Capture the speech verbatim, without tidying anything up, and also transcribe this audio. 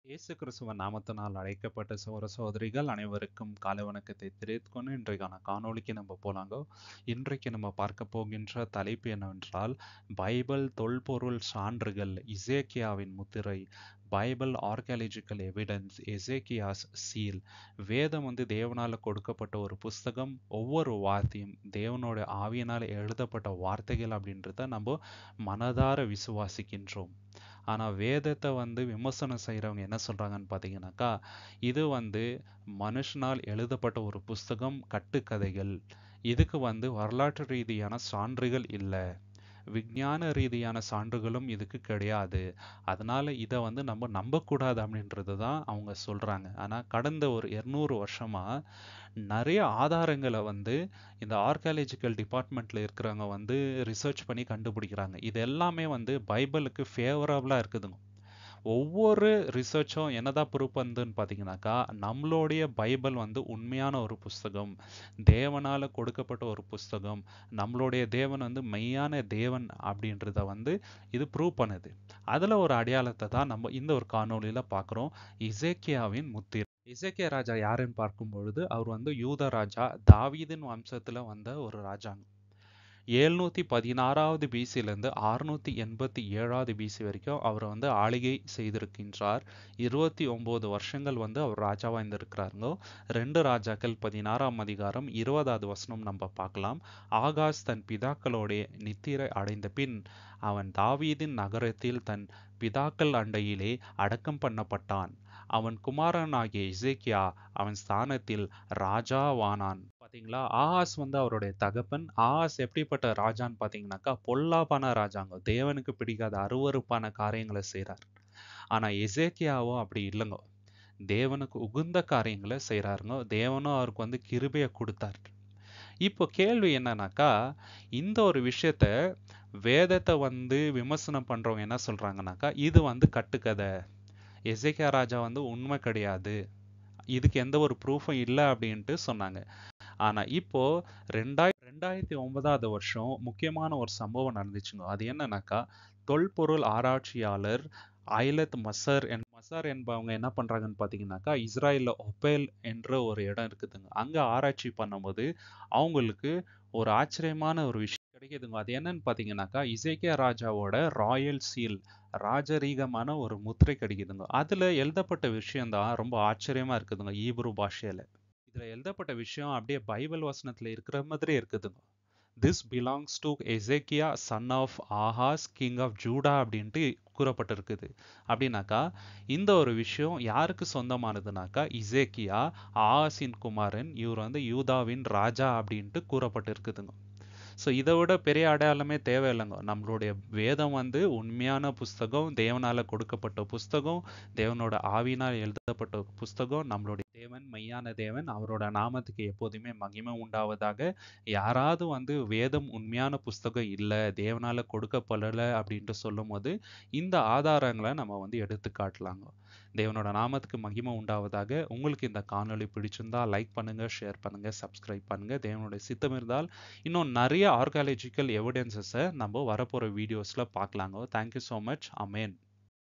இயேசு கிறிஸ்துவ நாமத்தினால் அழைக்கப்பட்ட சகோதர சகோதரிகள் அனைவருக்கும் காலை வணக்கத்தை தெரிவித்துக் கொண்டு இன்றைக்கான காணொளிக்கு நம்ம போலாங்க. இன்றைக்கு நம்ம பார்க்க போகின்ற தலைப்பு என்னவென்றால் பைபிள் தொல்பொருள் சான்றுகள், எசேக்கியாவின் முத்திரை, Bible archaeological evidence, Hezekiah's seal. வேதம் வந்து தேவனால கொடுக்கப்பட்ட ஒரு புஸ்தகம். ஒவ்வொரு வார்த்தையும் தேவனோட ஆவியினால் எழுதப்பட்ட வார்த்தைகள் அப்படின்றத நம்ம மனதார விசுவாசிக்கின்றோம். ஆனால் வேதத்தை வந்து விமர்சனம் செய்கிறவங்க என்ன சொல்கிறாங்கன்னு பார்த்தீங்கன்னாக்கா, இது வந்து மனுஷனால் எழுதப்பட்ட ஒரு புஸ்தகம், கட்டுக்கதைகள். இதுக்கு வந்து வரலாற்று ரீதியான சான்றுகள் இல்லை, விஞ்ஞான ரீதியான சான்றுகளும் இதுக்கு கிடையாது, அதனால இதை வந்து நம்ம நம்பக்கூடாது அப்படின்றது தான் அவங்க சொல்கிறாங்க. ஆனால் கடந்த ஒரு இருநூறு வருஷமாக நிறைய ஆதாரங்களை வந்து இந்த ஆர்கியாலஜிக்கல் டிபார்ட்மெண்ட்டில் இருக்கிறவங்க வந்து ரிசர்ச் பண்ணி கண்டுபிடிக்கிறாங்க. இது எல்லாமே வந்து பைபிளுக்கு ஃபேவரபுளாக இருக்குதுங்க. ஒவ்வொரு ரிசர்ச்சும் என்னதான் ப்ரூவ் பண்ணுதுன்னு பார்த்தீங்கன்னாக்கா, நம்மளுடைய பைபிள் வந்து உண்மையான ஒரு புஸ்தகம், தேவனால் கொடுக்கப்பட்ட ஒரு புஸ்தகம், நம்மளுடைய தேவன் வந்து மெய்யான தேவன் அப்படின்றத வந்து இது ப்ரூவ் பண்ணுது. அதில் ஒரு அடையாளத்தை தான் நம்ம இந்த ஒரு காணொளியில் பார்க்குறோம், எசேக்கியாவின் முத்திரை. எசேக்கியா ராஜா யாருன்னு பார்க்கும் பொழுது அவர் வந்து யூத ராஜா, தாவீதின் வம்சத்தில் வந்த ஒரு ராஜாங்க. எழுநூற்றி பதினாறாவது பிசியிலேருந்து அறுநூற்றி எண்பத்தி ஏழாவது பிசி வரைக்கும் அவர் வந்து ஆளுகை செய்திருக்கின்றார். இருபத்தி ஒம்பது வருஷங்கள் வந்து அவர் ராஜாவாக இருந்திருக்கிறாருங்க. ரெண்டு ராஜாக்கள் பதினாறாம் அதிகாரம் இருபதாவது வசனம் நம்ம பார்க்கலாம். ஆகாஸ் தன் பிதாக்களோடைய நித்திரை அடைந்த பின் அவன் தாவீதின் நகரத்தில் தன் பிதாக்கள் அண்டையிலே அடக்கம் பண்ணப்பட்டான். அவன் குமாரனாகிய எசேக்கியா அவன் ஸ்தானத்தில் ராஜாவானான். பாத்தீங்களா, ஆகாஸ் வந்து அவருடைய தகப்பன். ஆகாஸ் எப்படிப்பட்ட ராஜான்னு பாத்தீங்கன்னாக்கா, பொல்லாப்பான ராஜாங்க, தேவனுக்கு பிடிக்காத அருவருப்பான காரியங்களை செய்றார். ஆனா எசேக்கியாவோ அப்படி இல்லைங்க, தேவனுக்கு உகுந்த காரியங்களை செய்கிறாருங்க. தேவனும் அவருக்கு வந்து கிருபையை கொடுத்தார். இப்போ கேள்வி என்னன்னாக்கா, இந்த ஒரு விஷயத்த வேதத்தை வந்து விமர்சனம் பண்றவங்க என்ன சொல்றாங்கன்னாக்கா, இது வந்து கட்டுக்கதை, எசேக்கியா ராஜா வந்து உண்மை கிடையாது, இதுக்கு எந்த ஒரு ப்ரூஃபும் இல்லை அப்படின்ட்டு சொன்னாங்க. ஆனால் இப்போ ரெண்டாயிர ரெண்டாயிரத்தி ஒன்பதாவது வருஷம் முக்கியமான ஒரு சம்பவம் நடந்துச்சுங்க. அது என்னன்னாக்கா, தொல்பொருள் ஆராய்ச்சியாளர் ஐலத் மசர் என் மசர் என்பவங்க என்ன பண்ணுறாங்கன்னு பார்த்தீங்கன்னாக்கா, இஸ்ராயலில் ஒபேல் என்ற ஒரு இடம் இருக்குதுங்க. அங்கே ஆராய்ச்சி பண்ணும்போது அவங்களுக்கு ஒரு ஆச்சரியமான ஒரு விஷயம் கிடைக்குதுங்க. அது என்னன்னு பார்த்தீங்கன்னாக்கா, எசேக்கியா ராஜாவோட ராயல் சீல், ராஜரீகமான ஒரு முத்திரை கிடைக்குதுங்க. அதில் எழுதப்பட்ட விஷயம் தான் ரொம்ப ஆச்சரியமாக இருக்குதுங்க. ஈப்ரு பாஷையில் இதில் எழுதப்பட்ட விஷயம் அப்படியே பைபிள் வசனத்தில் இருக்கிற மாதிரி இருக்குதுங்க. This belongs to Hezekiah son of Ahaz king of Judah அப்படின்ட்டு கூறப்பட்டிருக்குது. அப்படின்னாக்கா இந்த ஒரு விஷயம் யாருக்கு சொந்தமானதுனாக்கா, எசேக்கியா ஆஹாஸின் குமாரன், இவர் வந்து யூதாவின் ராஜா அப்படின்ட்டு கூறப்பட்டிருக்குதுங்க. ஸோ இதை விட பெரிய அடையாளமே தேவையில்லைங்க. நம்மளுடைய வேதம் வந்து உண்மையான புஸ்தகம், தேவனால் கொடுக்கப்பட்ட புஸ்தகம், தேவனோட ஆவினால் எழுதப்பட்ட புஸ்தகம். நம்மளுடைய தேவன் மெய்யான தேவன், அவரோட நாமத்துக்கு எப்போதுமே மகிமை உண்டாவதாக. யாராவது வந்து வேதம் உண்மையான புஸ்தகம் இல்லை, தேவனால் கொடுக்கப்படலை அப்படின்ட்டு சொல்லும் போது இந்த ஆதாரங்களை நம்ம வந்து எடுத்து காட்டலாங்க. தேவனோட நாமத்துக்கு மகிமை உண்டாவதாக. உங்களுக்கு இந்த காணொளி பிடிச்சிருந்தா லைக் பண்ணுங்க, ஷேர் பண்ணுங்க, சப்ஸ்கிரைப் பண்ணுங்க. தேவனுடைய சித்தம் இருந்தால் இன்னும் நிறைய ஆர்கியாலஜிக்கல் எவிடன்சஸை நம்ம வரப்போகிற வீடியோஸில் பார்க்கலாங்க. Thank you so much. அமேன்.